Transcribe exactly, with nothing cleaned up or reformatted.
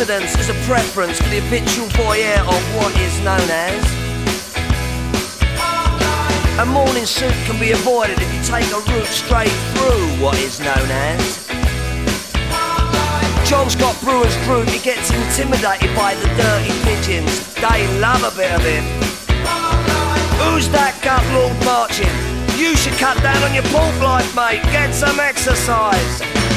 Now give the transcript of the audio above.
coincidence is a preference for the habitual voyeur of what is known as. A morning suit can be avoided if you take a route straight through what is known as. John's got brewer's group, he gets intimidated by the dirty pigeons. They love a bit of him. Who's that gut lord marching? You should cut down on your pork life, mate. Get some exercise.